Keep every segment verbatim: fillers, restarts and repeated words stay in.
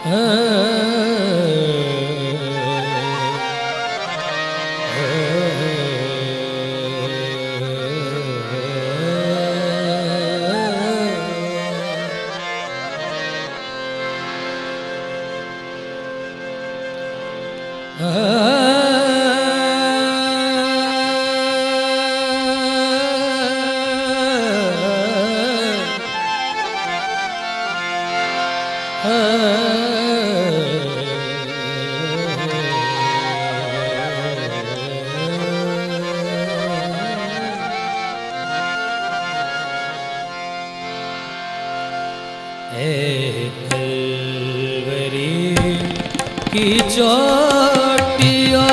की चोटिया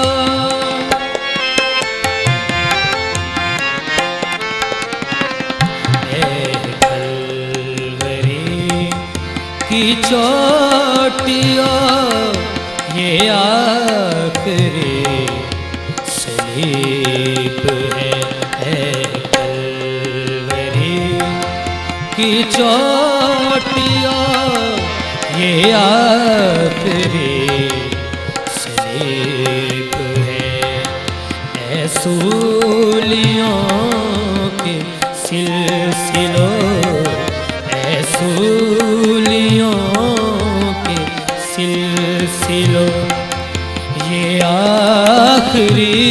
कलवरी की चोटिया ये आखिरी सलीब है, है कलवरी की चोटिया ये आखिरी सलीब है। ऐसूलियों के सिलसिलों, ऐसूलियों के सिलसिलों ये आखिरी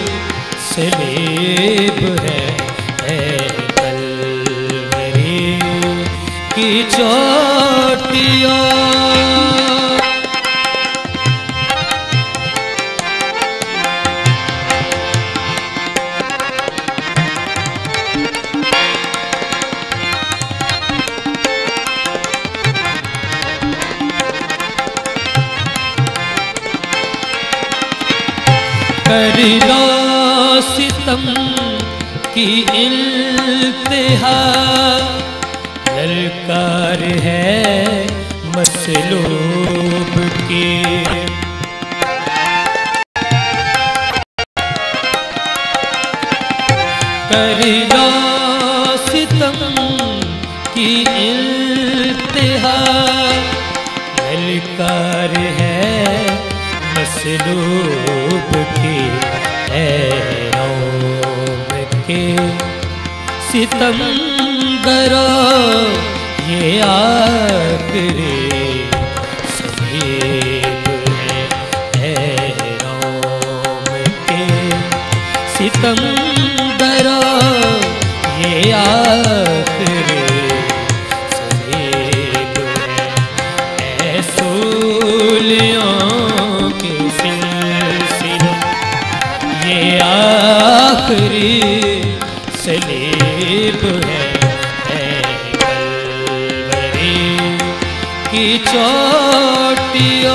सलीब है, है कलवरी की चोटिया। करीना सितम की इंतहा, ललकार है मसलूब की। करीना सितम की इंतहा, ललकार है मसलूब की। ऐरों के सितमगरो ये आखिरी सलीब है। ऐरों के सितमगरो ये आखिरी सलीब है। ऐसूलियों के सिलसिलों ये आखिरी सलीब है, है कलवरी की चोटिया।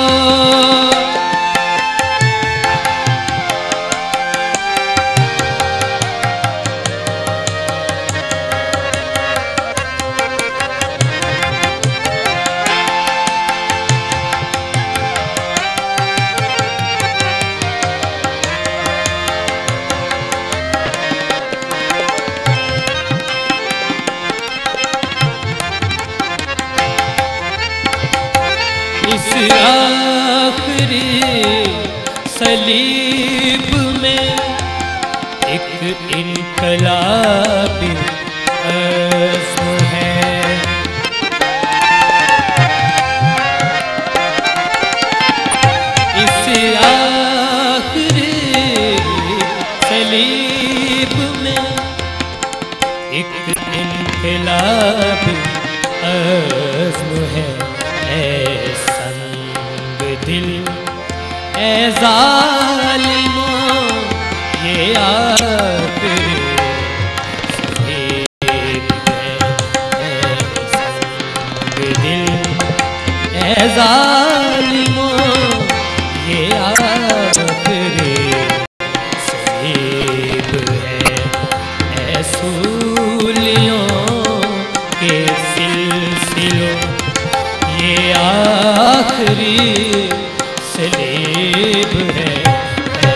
इस आखिरी सलीब में एक इनकलाबी अज़्म है। इस आखिरी सलीब में एक इनकलाबी अज़्म है। दिल ए ज़ालिमों ये आखिरी सलीब है। संग दिल ए ज़ालिमों ये आखिरी सलीब है। ऐसूलियों के सिलसिलों ये आखिरी सलीब है, है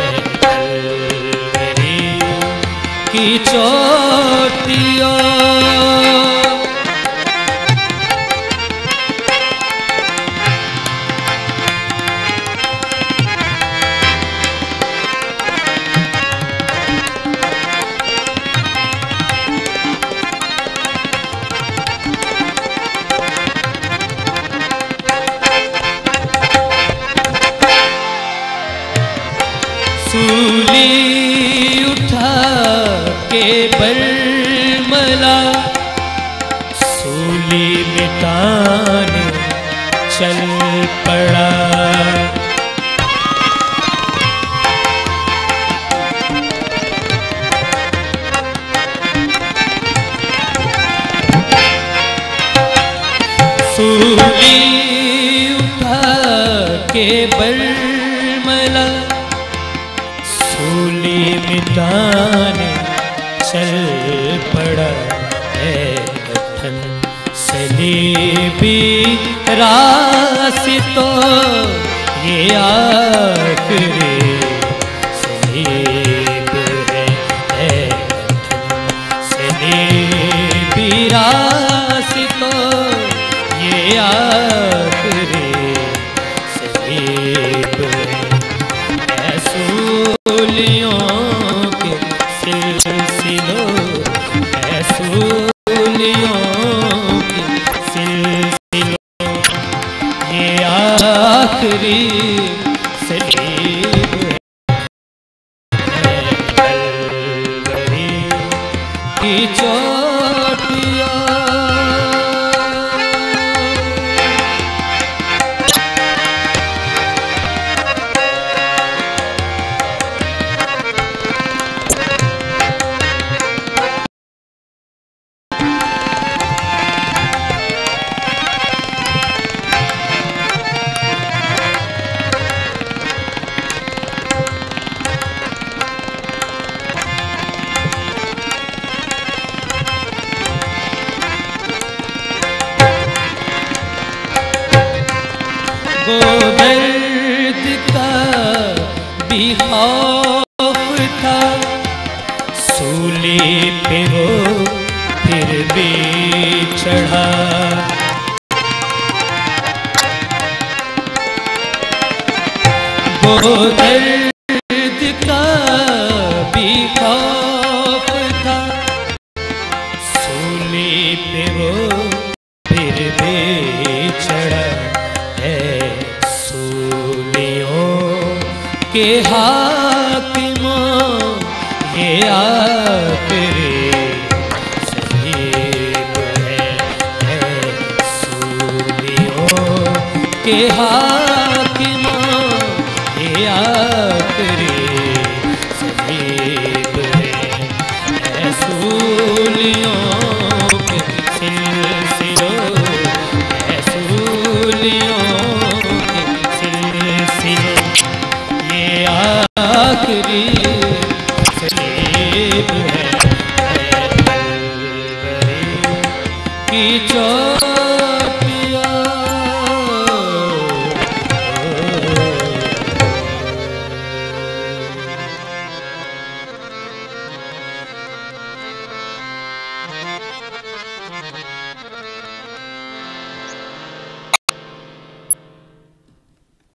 कलवरी की चोटिया। सूली उठा के बरमला, सूली मिटाने चल पड़ा। सूली उठा के बरमला, सूली मिटाने चल पड़ा। है कथन सलीबी रास्तों ये आखिरी सलीब है। है कथन सलीबी रास्तों ये आखिरी सलीब है। सूलियों के सिलसिलों, है सूलियों के सिलसिलों ये आखिरी सलीब है। कलवरी की चोटियां वो दर्द का भी खौफ था, सूली पे वो फिर भी चढ़ा। वो दर्द का भी खौफ था, सूली पे वो फिर भी चढ़ा। के हाकिमों ये आखिरी सलीब है। है सूलियों के हाकिमों